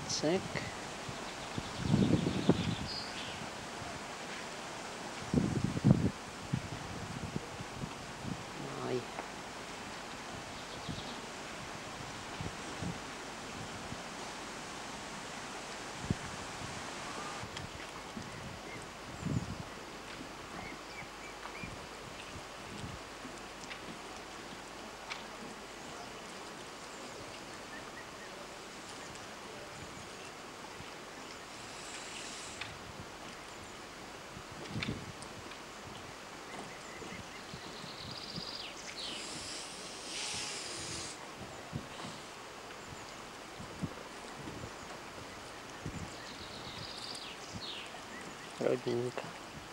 Vácek. Máj. Rodinka.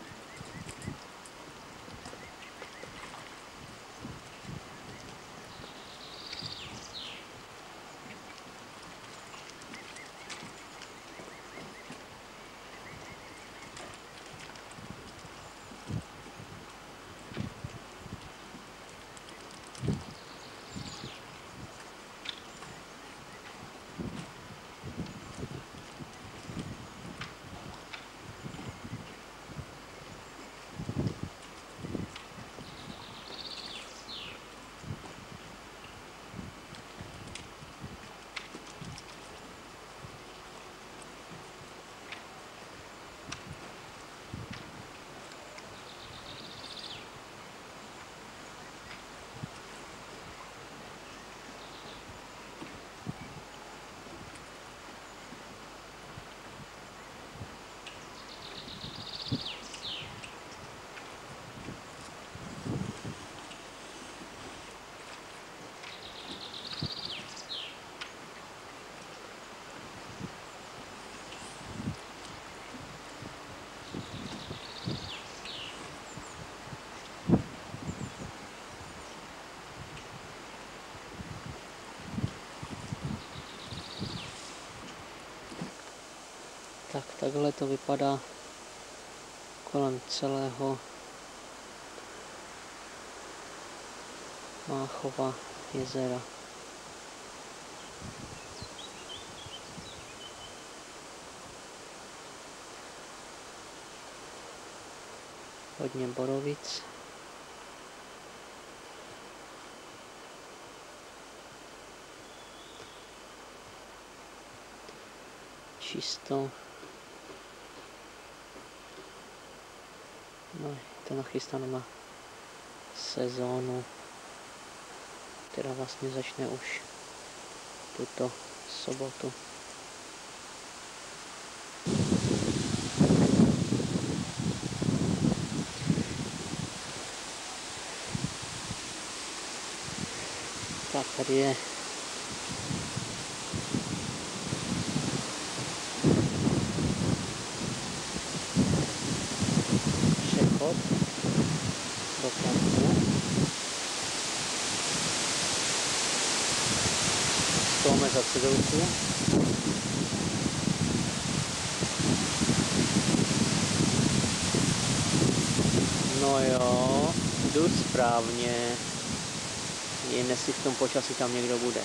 Tak takhle to vypadá kolem celého Máchova jezera. Hodně borovic. Čisto. No, je to nachystáno na sezónu, která vlastně začne už tuto sobotu. Tak tady je přechod do parku. 100 za cedulku. No jo, jdu správně. Jen jestli v tom počasí tam někdo bude.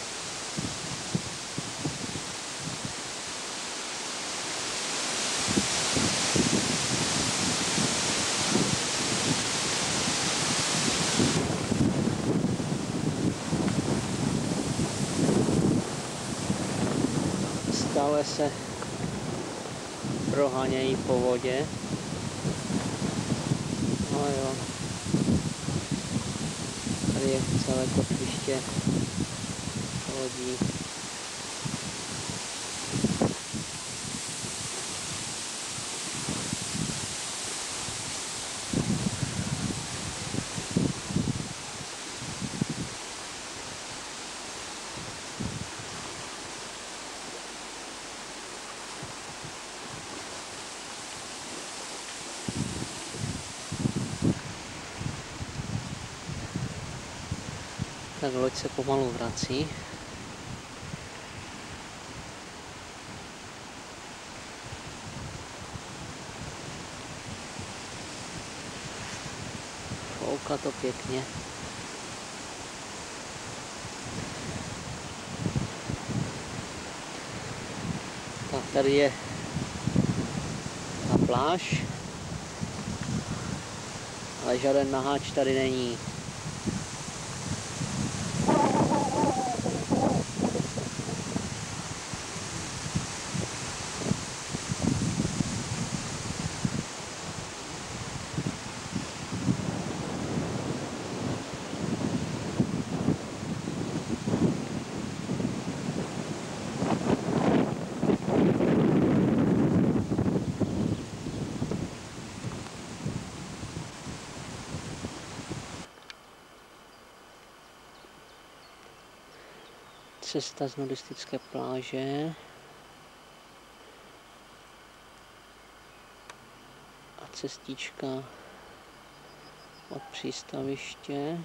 Stále se prohánějí po vodě. No jo. Tady je celé kotviště lodí. Tak loď se pomalu vrací. Fouká to pěkně. Tady je ta pláž, ale žádný naháč tady není. Cesta z nudistické pláže a cestička od přístaviště.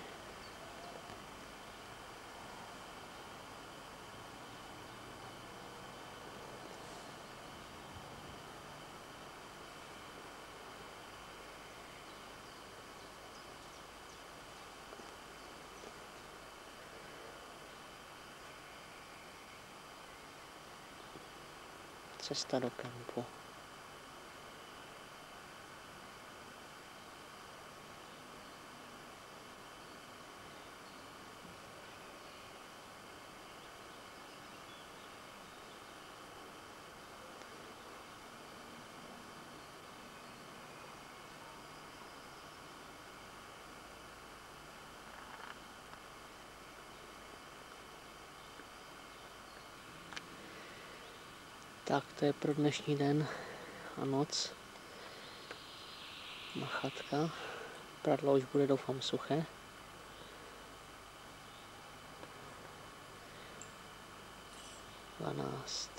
Cesta do kempu. Tak to je pro dnešní den a noc. Má chatka. Pradlo už bude, doufám, suché. Dvanáct.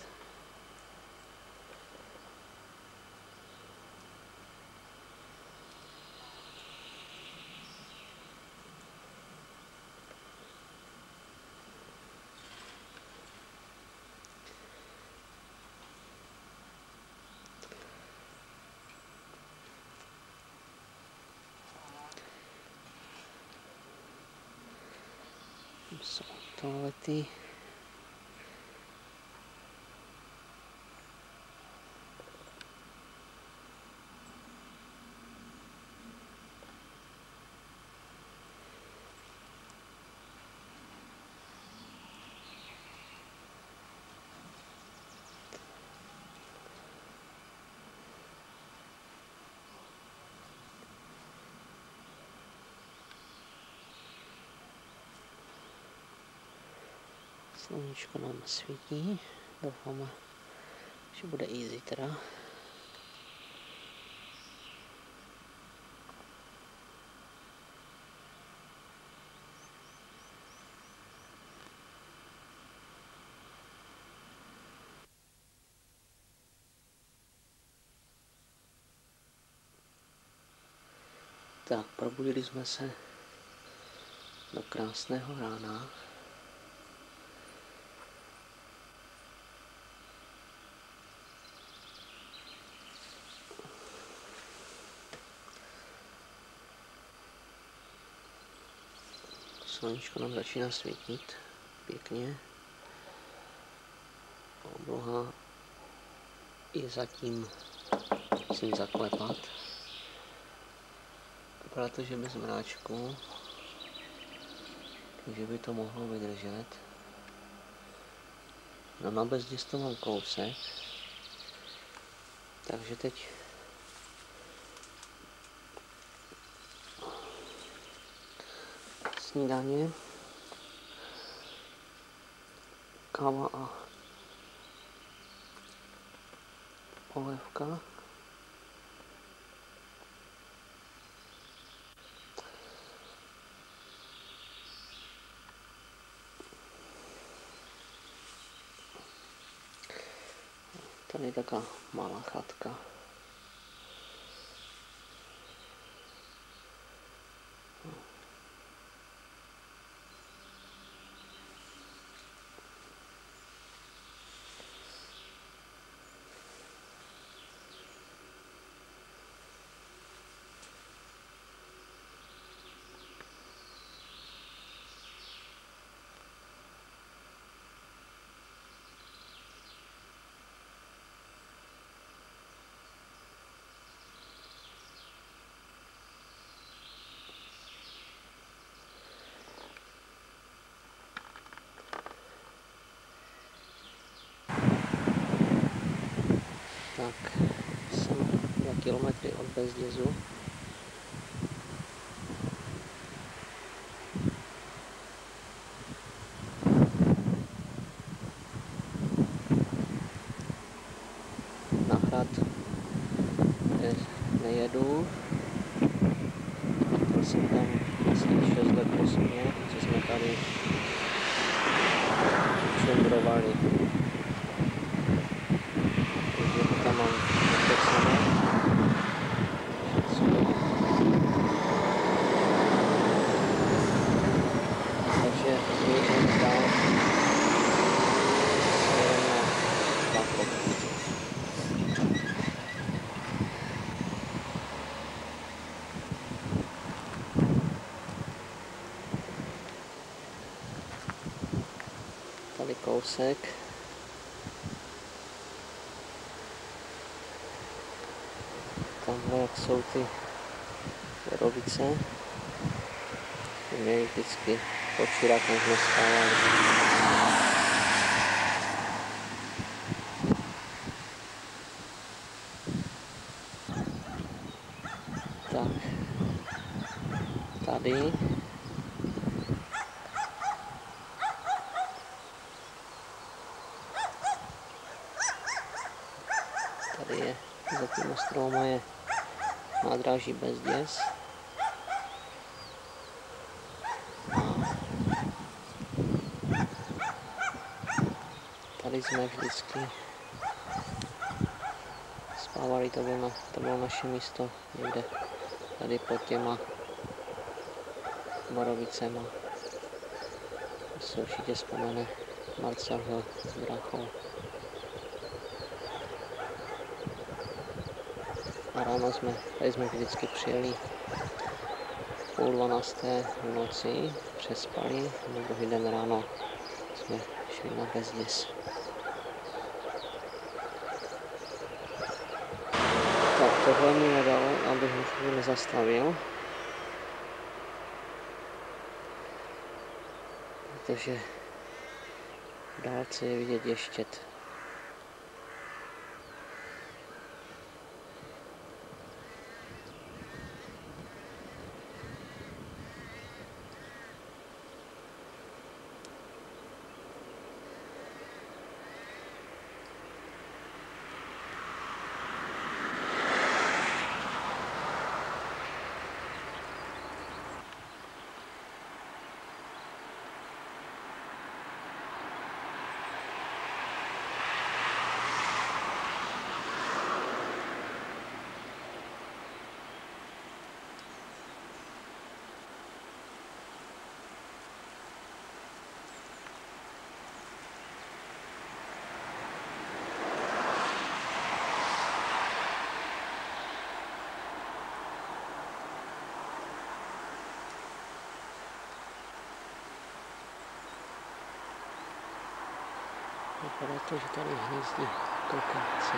Jsou toalety. Sluníčko nám svítí, doufáme, že bude i zítra. Tak, probudili jsme se do krásného rána. Sluníčko nám začíná svítit pěkně. Obloha je zatím, musím zaklepat, protože bez mráčku, takže by to mohlo vydržet. No na Bezděsto mám kousek, takže teď snídaně, káva a polévka. Tady je taková malá chatka. Tak, jsem 2 kilometry od Bezdězu. Na hrad nejedu. Byl jsem tam asi 6 let po sobě, co jsme tady čundrovali. Takže tam mám napsané. Takže jedeme dál směrem na Bakov. Tady kousek. Tamhle jak jsou ty Borovice. My vždycky pod Čirákem jsme spávali. Tak, tady je za tím ostroma je nádraží Bezděz. Tady jsme vždycky spávali, to bylo naše místo někde tady pod těma Borovicema. To se určitě vzpomene Marcel Hill s bráchou. A ráno tady jsme vždycky přijeli 11:30 v noci, přespali, a druhý den ráno jsme šli na Bezděz. Tak tohle mi nedalo, abych už nezastavil, protože v dálce je vidět Ještěd. Vypadá to, že tady hnízdí krokavci.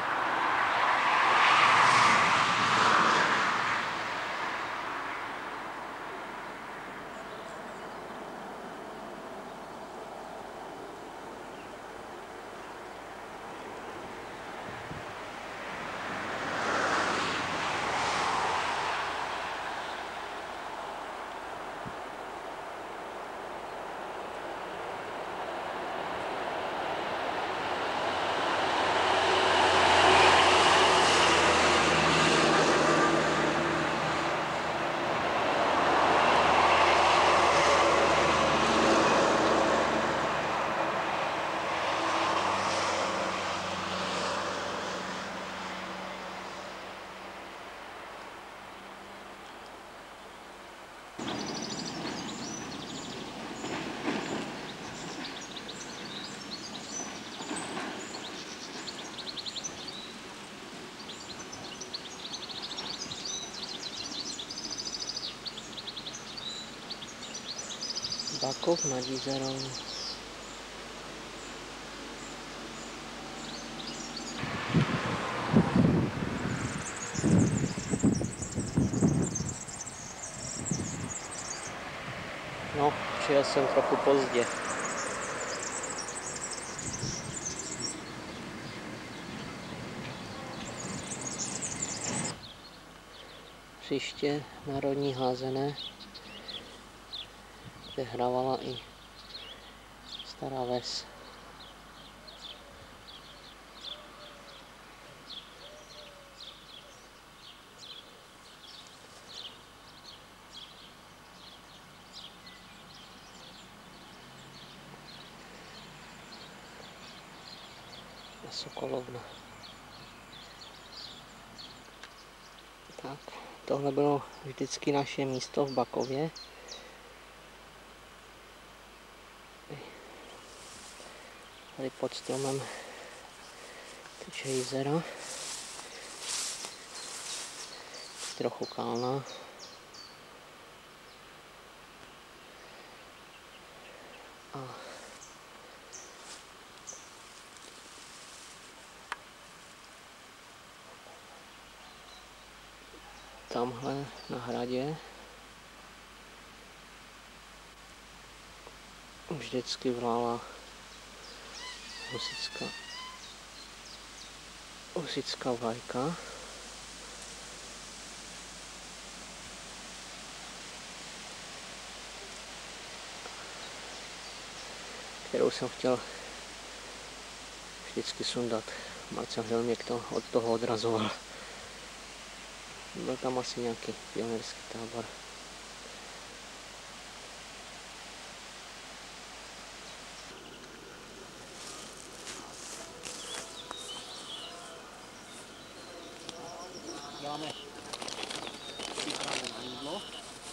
Bakov nad Jizerou. No, přijel jsem trochu pozdě. hřiště národní házené, kde hrávala i stará ves. Sokolovna. Tak, tohle bylo vždycky naše místo v Bakově. Tady pod stromem teče jezera. Trochu kalná. A tamhle na hradě vždycky vlála husitská vlajka. Kterou jsem chtěl vždycky sundat. Marcel Hilměk to od toho odrazoval. Byl tam asi nějaký pionýrský tábor. Děláme přípravu na jídlo.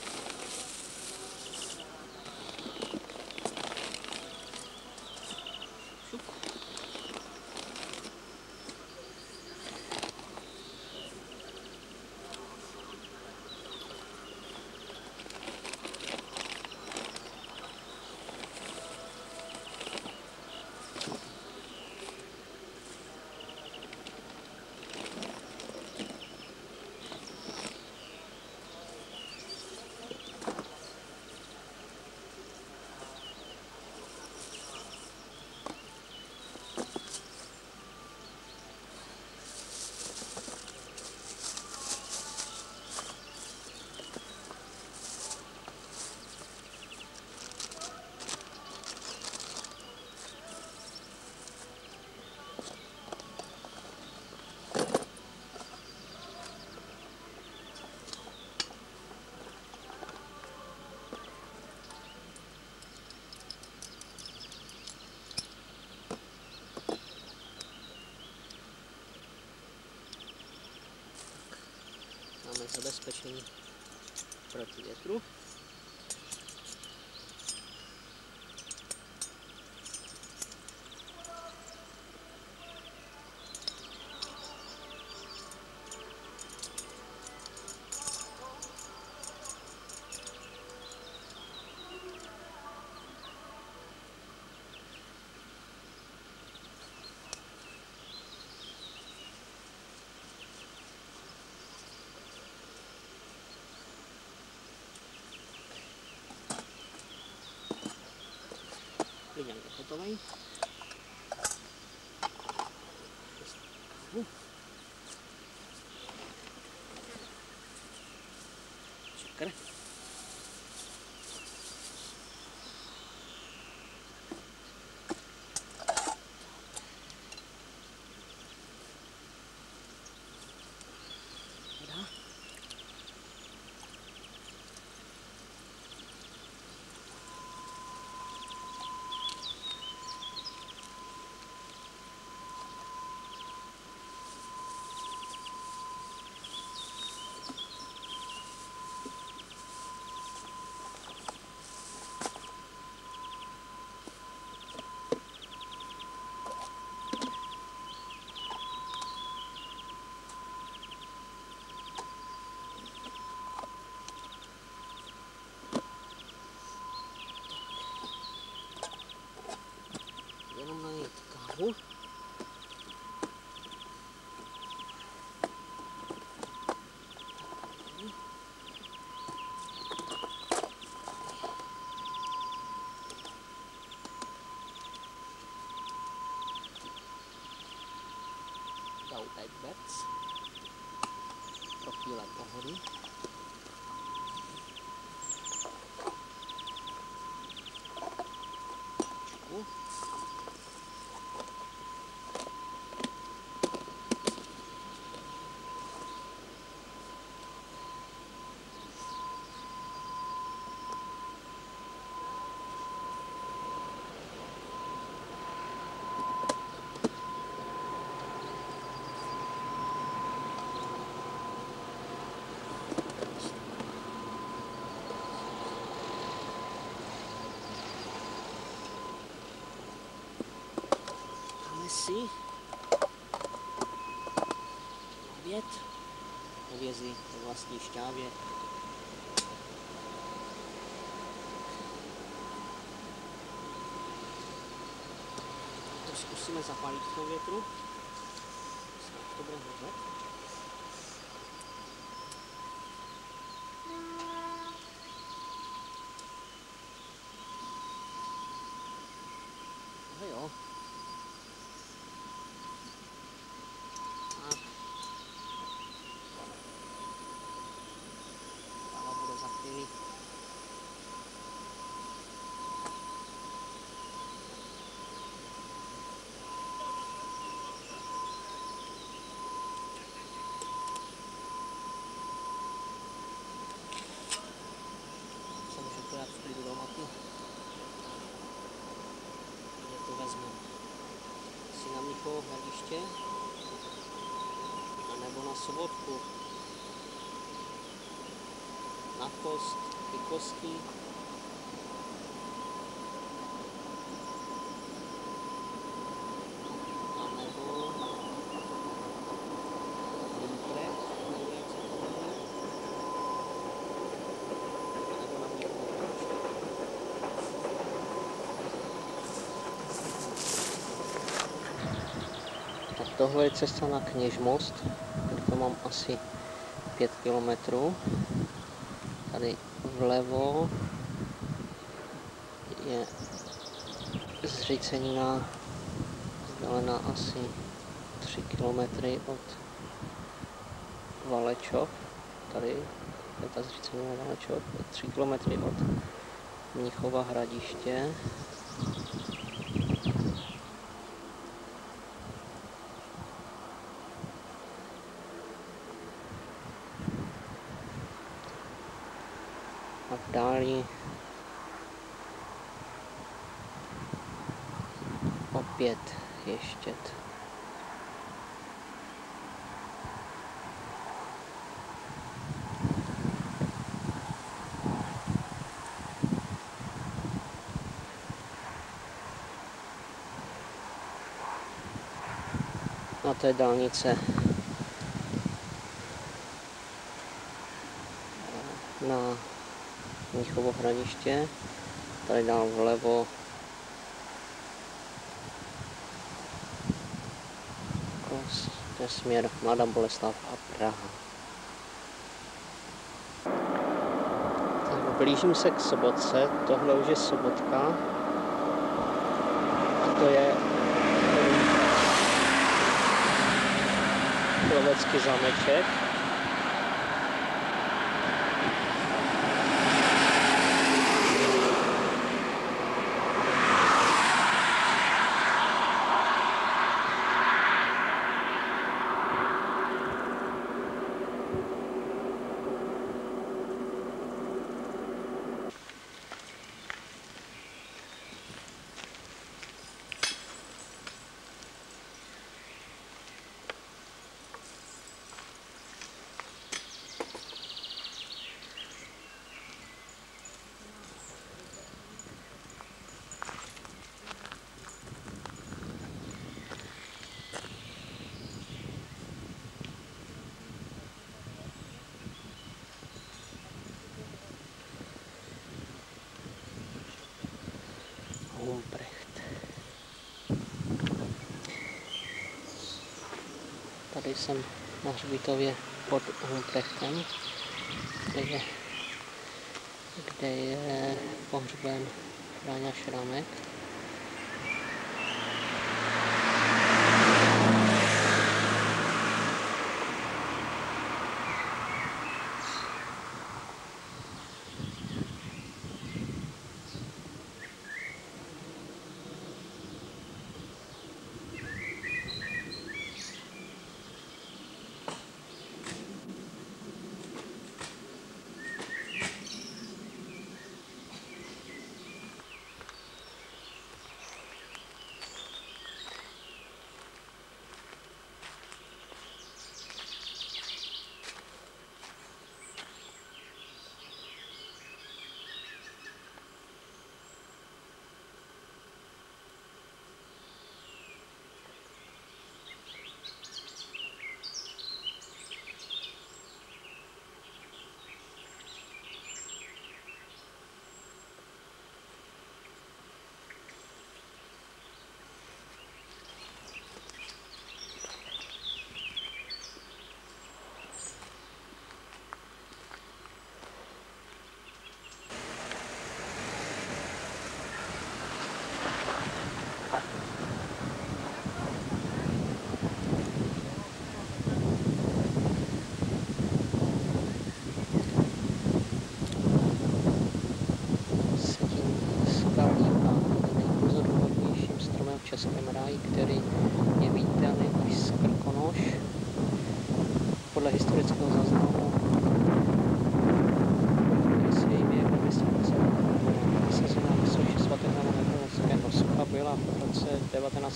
Máme zabezpečení proti větru. Vyňal je hotový. Šukr. Jenom nalít kávu. Dou teď bec pro chvíle pohody. si oběd, hovězí ve vlastní šťávě. To zkusíme zapálit v tom větru. Snad to bude hořet. No jo. Tak. Tála bude za chvíli. Se můžu podat v klidu do maty. Kde to vezmeme? Si na Mnichovo Hradiště, anebo na Sobotku. Na kost, ty kosti. A nebo Humprecht, nebo jak se to jmenuje. A nebo na Mnichovo Hradiště. Tak tohle je cesta na Kněžmost, kde to mám asi 5 kilometrů. Tady vlevo je Zřícenina, vzdálená asi 3 kilometry od Valečov. Tady je ta Zřícenina Valečov, 3 kilometry od Mnichova Hradiště. A v dáli opět ještě. A to je dálnice na Mnichovo Hradiště. Tady dál vlevo to je směr Mladá Boleslav a Praha. Tak blížím se k Sobotce, tohle už je Sobotka a to je lovecký zámeček. Humprecht. Tady jsem na hřbitově pod Humprechtem, kde je pohřben Fráňa Šrámek.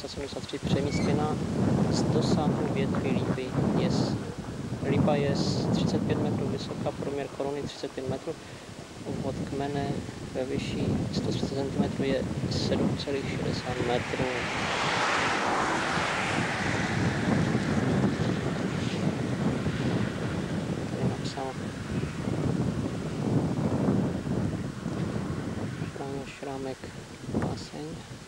1973 přemístěna z dosahu větví lípy. Lípa je 35 metrů vysoká, průměr koruny 35 metrů, obvod kmene ve výši 130 cm je 7,60 metrů. Tady napsal Franjo Šrámek báseň.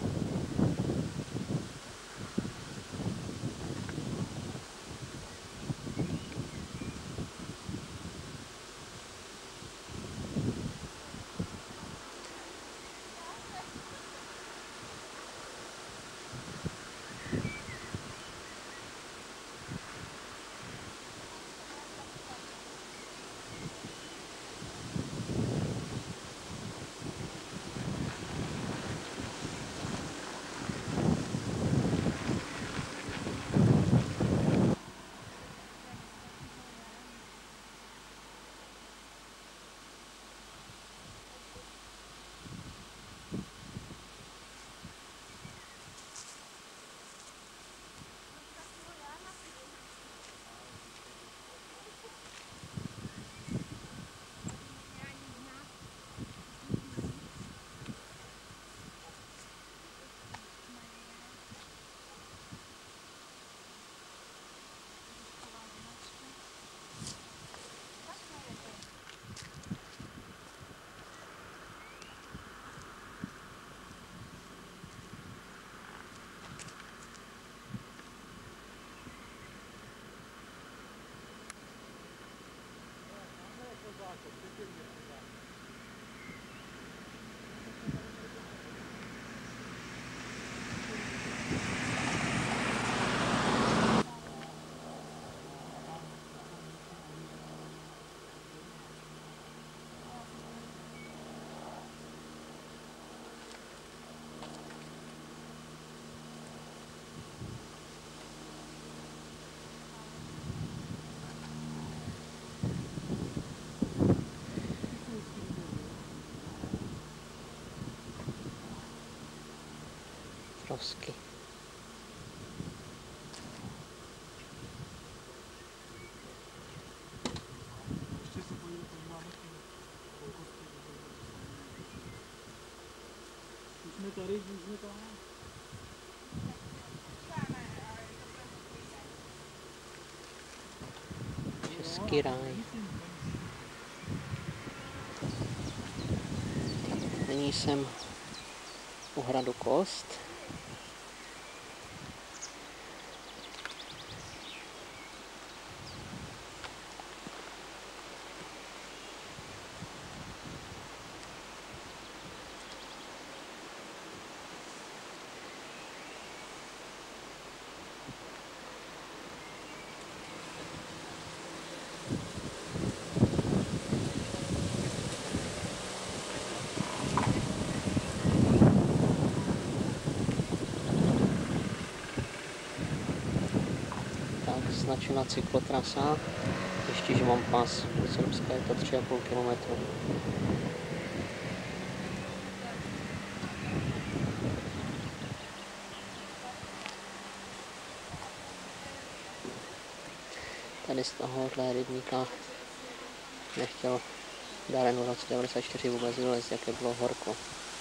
Trosky. Český ráj. Nyní jsem u hradu Kost. Značená cyklotrasa, ještě že mám pas, do Srbska je to 3,5 km. Tady z tohohle rybníka nechtěl Darren v roce 1994 vůbec vylézt, jaké bylo horko.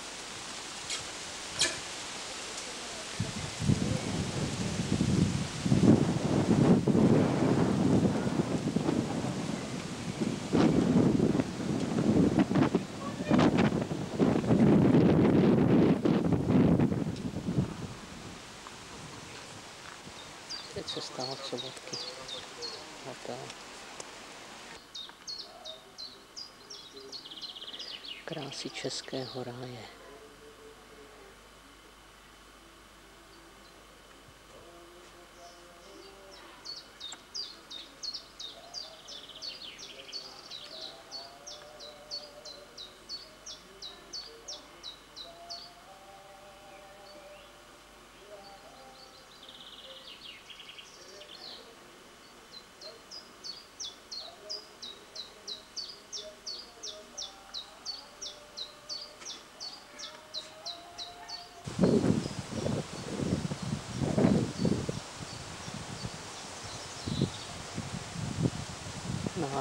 Cesta od Sobotky. Hotel. Krásy Českého ráje.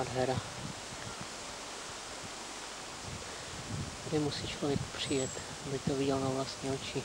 nádhera. Tady musí člověk přijet, aby to viděl na vlastní oči.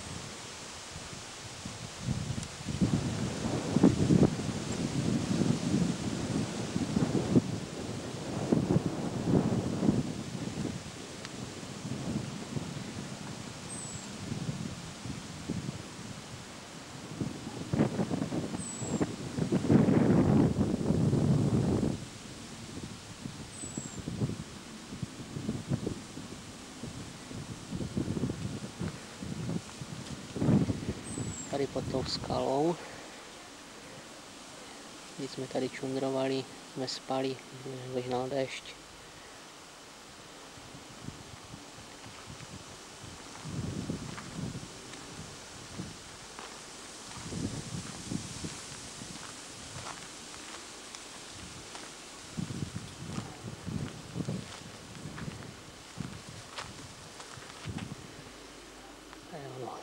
Tady pod tou skalou, když jsme tady čundrovali, jsme spali, vyhnal déšť. To je ono.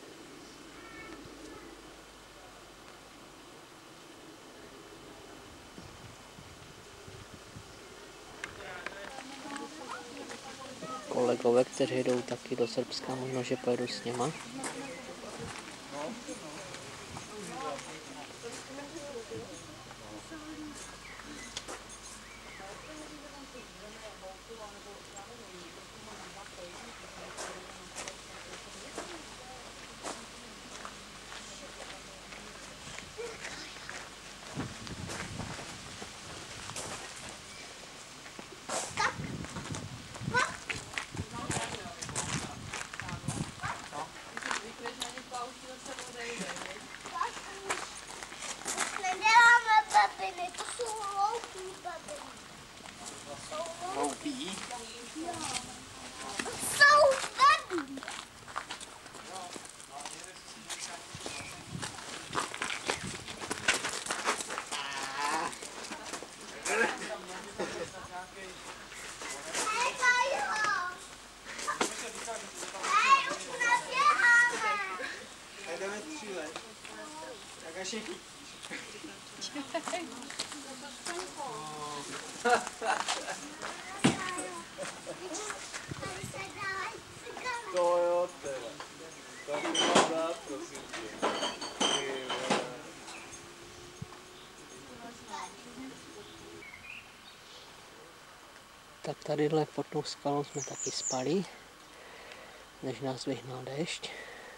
Kolegové, kteří jdou taky do Srbska, možná, že pojedu s něma. Hloupý? Jsou vedlí. Jdeme střílet. Tak až je chytíš. To jo, teda. To by měl dát, prosím tě. Tak tadyhle pod tou skalou jsme taky spali, než nás vyhnal déšť.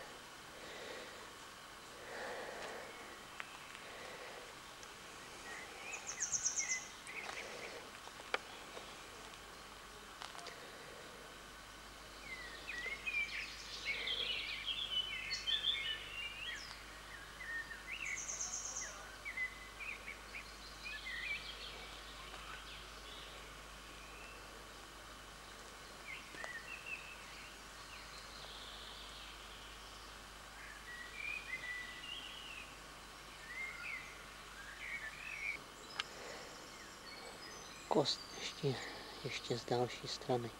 Kost ještě z další strany.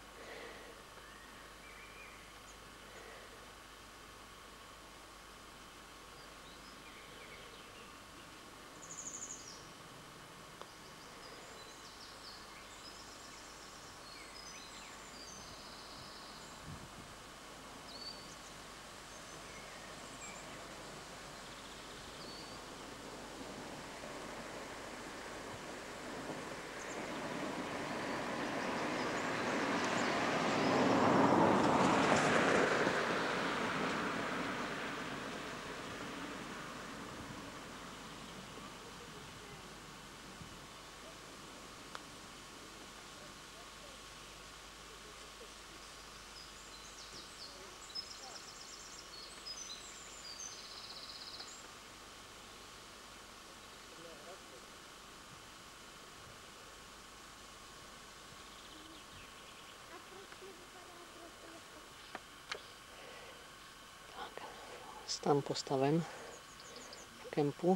Stan postaven v kempu.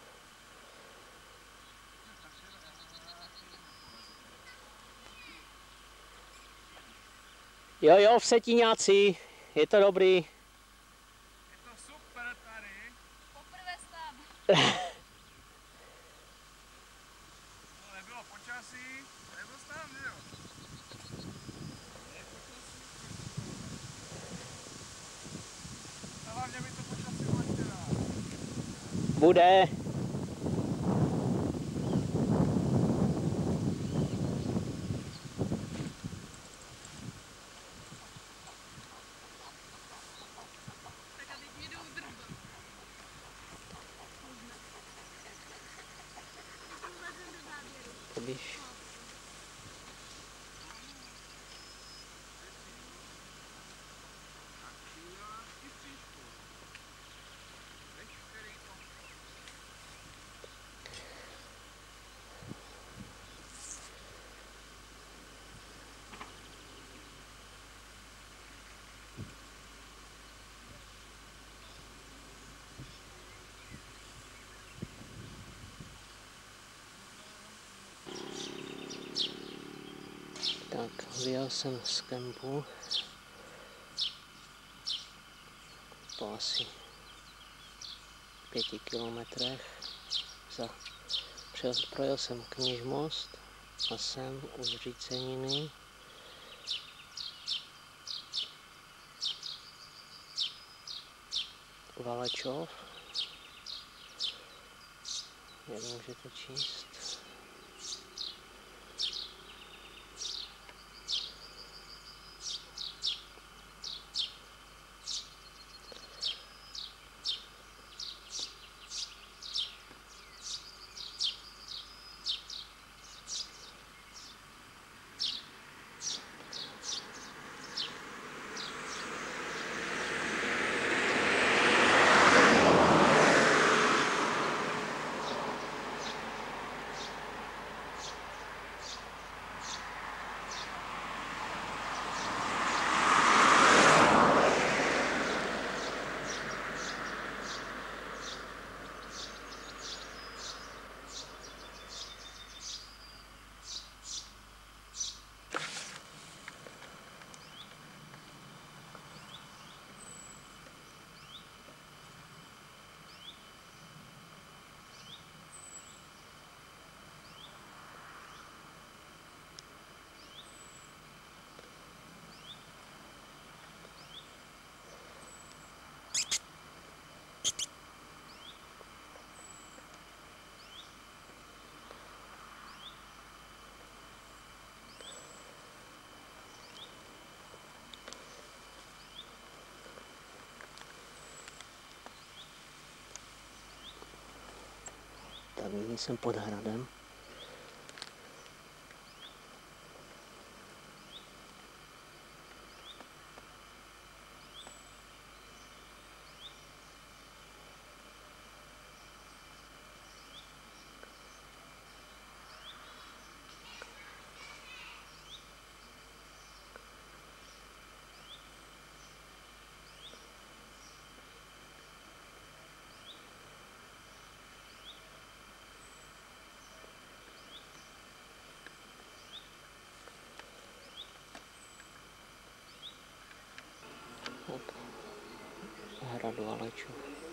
Jo, v Setíňáci, je to dobrý. Je to super tady. Poprvé tam. To nebylo počasí. Bude. Když tak vyjel jsem z kempu po asi 5 kilometrech. Projel jsem Kněžmost a jsem u Zříceniny. Valečov. Jak můžete číst? Tak nyní jsem pod hradem. Tak, hrad Valečov.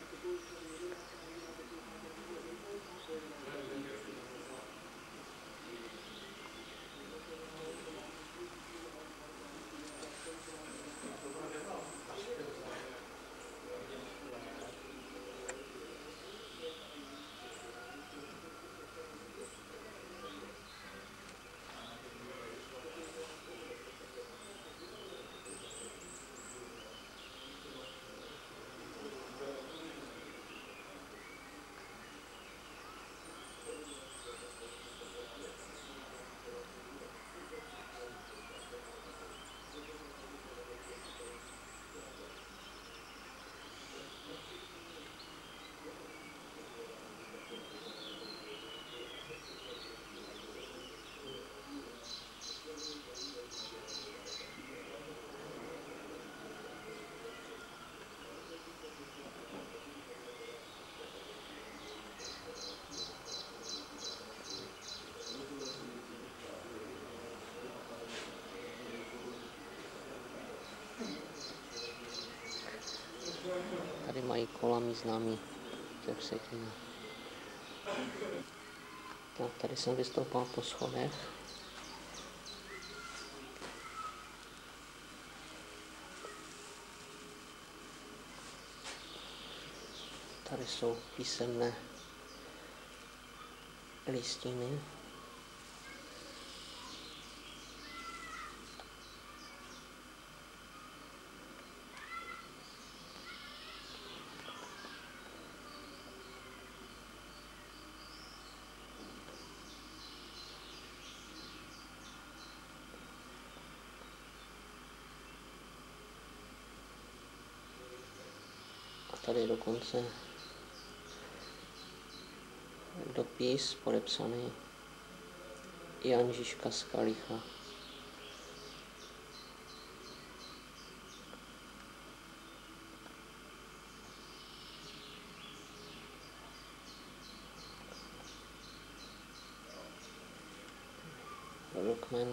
Tady mají kola mý známí ze Vsetína. Tak tady jsem vystoupal po schodech. Tady Tady jsou písemné listiny. A tady je dokonce dopis podepsaný Jan Žižka z Kalicha. Rodokmen.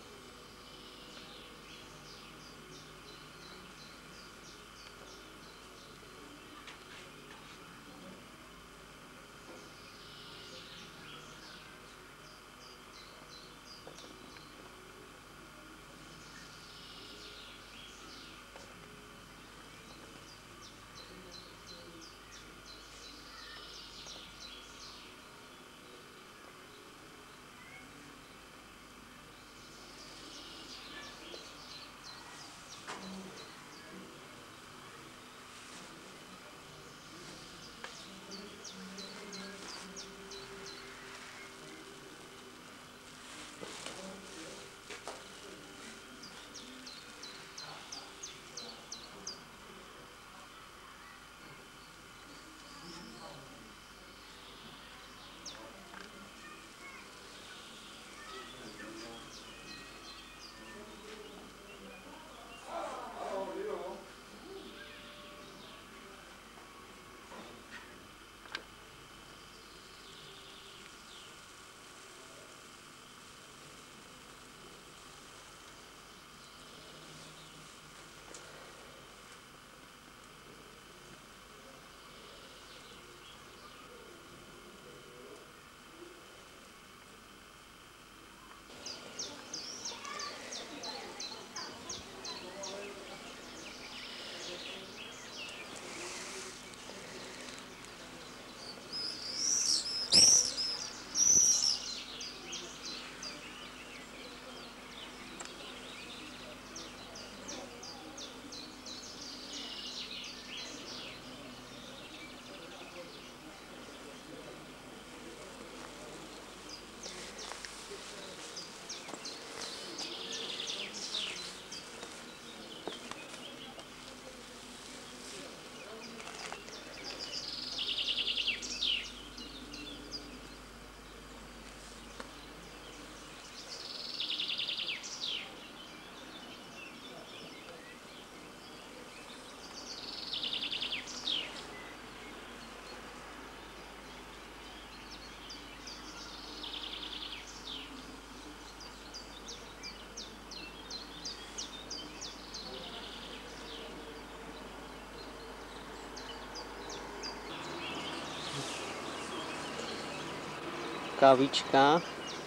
Kávička.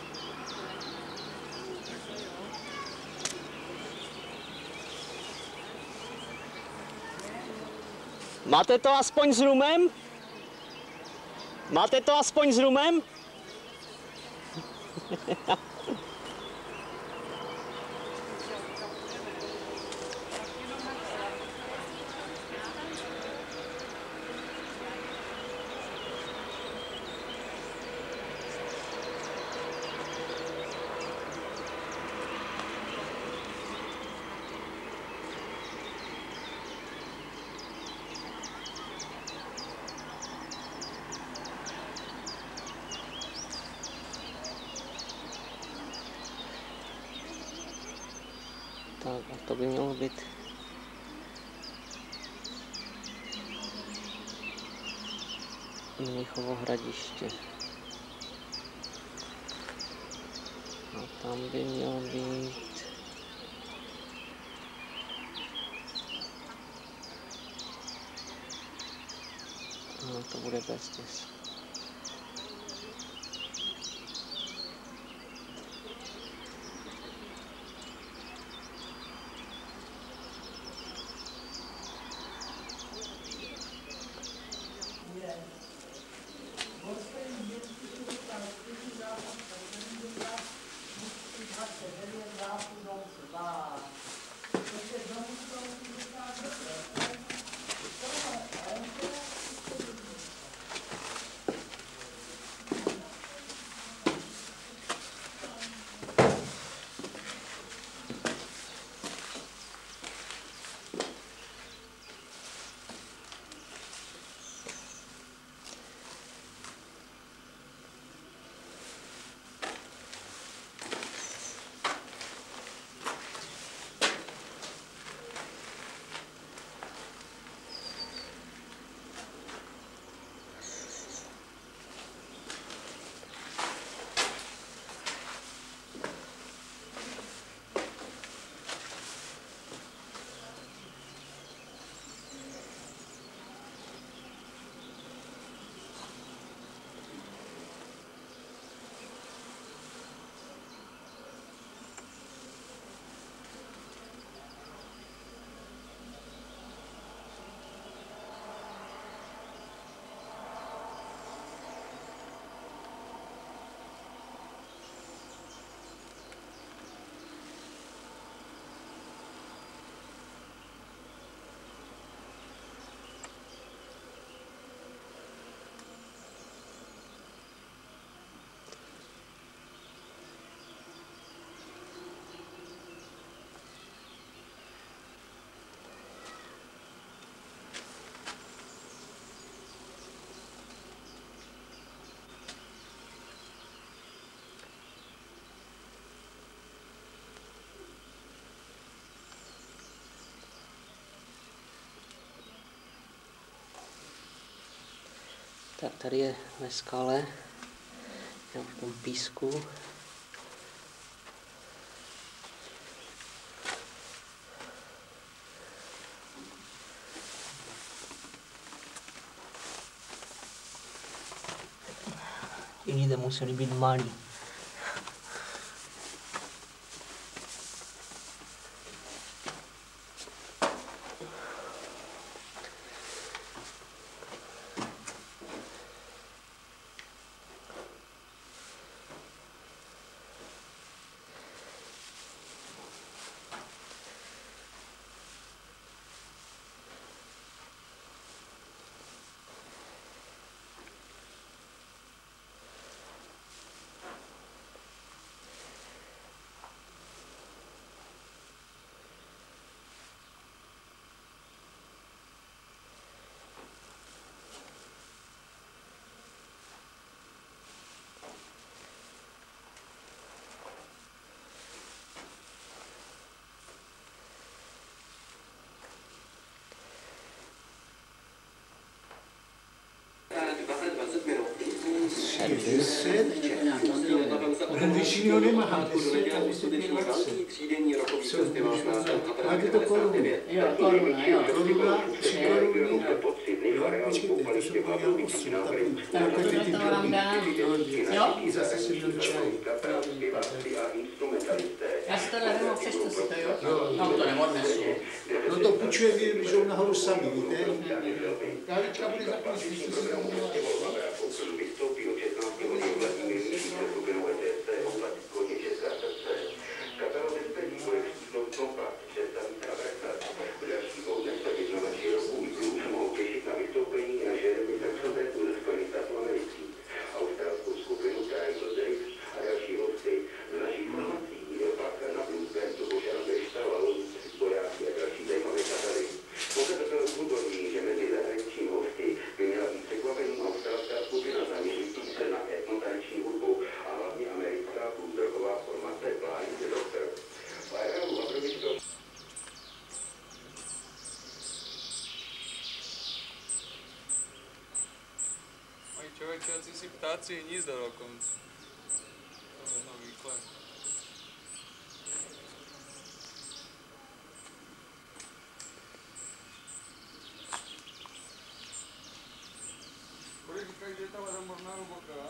Máte to aspoň s rumem? Máte to aspoň s rumem? Tak a to by mělo být Mnichovo Hradiště. A tam by mělo být no, to bude Bestěz. Tady je ve skale, v tom písku. Ti lidé museli být malí. Ten vyšší ho nemá, máte to korunu. Jo, koruna, jo. Koruna, 3 koruny. Počkejte, to jsem poměl 8, takový ty drobný. Jo? Zase si měl čaj. Já si to nevím, přečtu si to, jo? No, to neodnesu. No to půjčuje, když jdou nahoru sami, víte? Kávička bude za chvíli, když to si to mluvila. Člověče, si ptáci hnízda dokonce. To je jedno výklad. Kolik říkají, že je ta voda možná hluboká?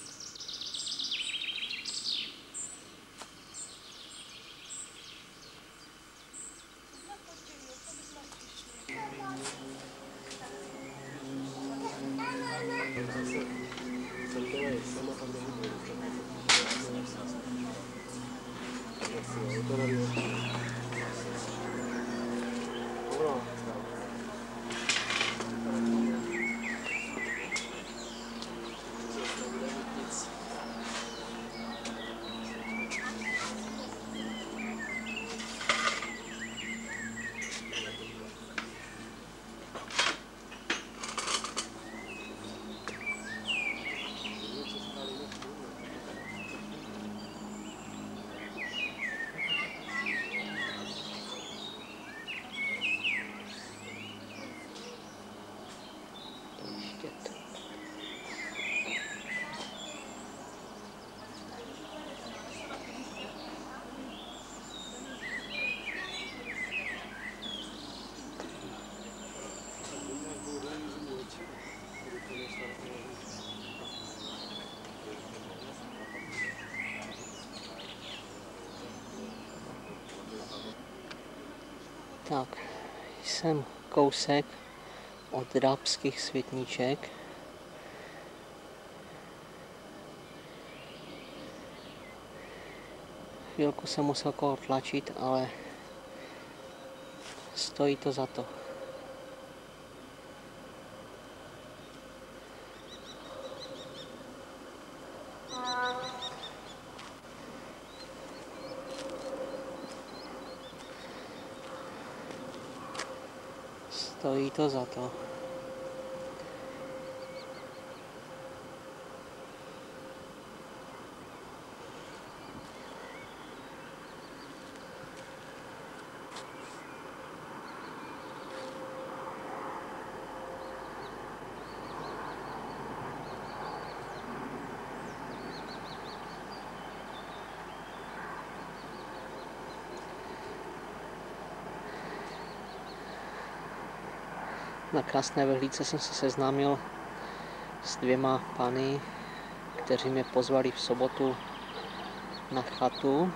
Tak, jsem kousek od Drábských Světníček. Chvilku jsem musel kolo tlačit, ale stojí to za to. Stojí to za to. Na Krásné Vyhlídce jsem se seznámil s 2 pány, kteří mě pozvali v sobotu na chatu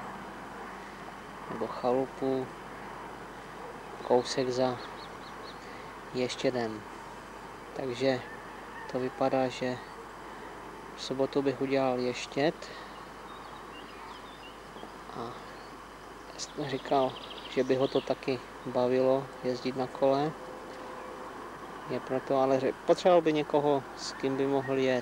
nebo chalupu kousek za Ještědem. Takže to vypadá, že v sobotu bych udělal Ještěd a říkal, že by ho to taky bavilo jezdit na kole. Je proto, ale potřeboval by někoho, s kým by mohl jet.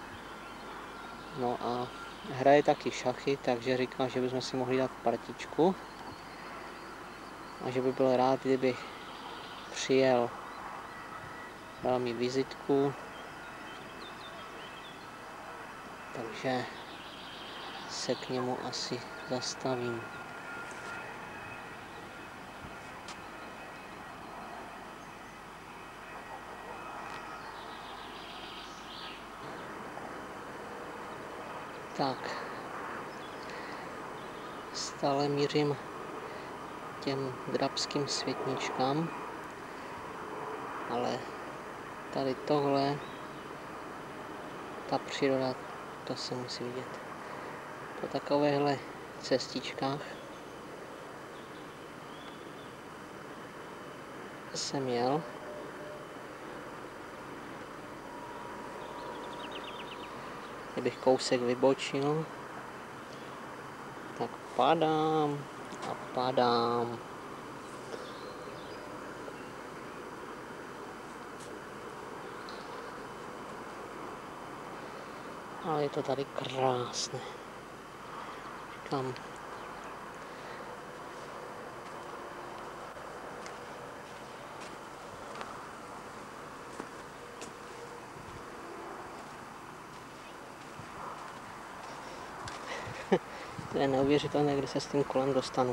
No a hraje taky šachy, takže říká, že bychom si mohli dát partičku a že by byl rád, kdyby přijel. Dal mi vizitku, takže se k němu asi zastavím. Tak, stále mířím těm drabským světničkám, ale tady tohle, ta příroda, to se musí vidět. Po takovéhle cestičkách jsem jel. Kdybych kousek vybočil, tak padám a padám. Ale je to tady krásné. Říkám, to je neuvěřitelné, kde se s tím kolem dostanu.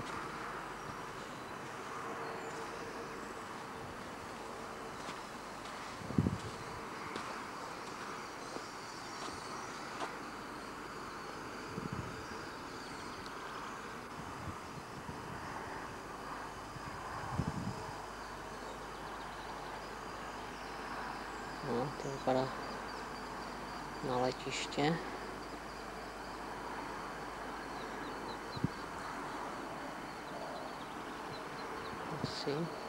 No, to vypadá na letiště. Asi.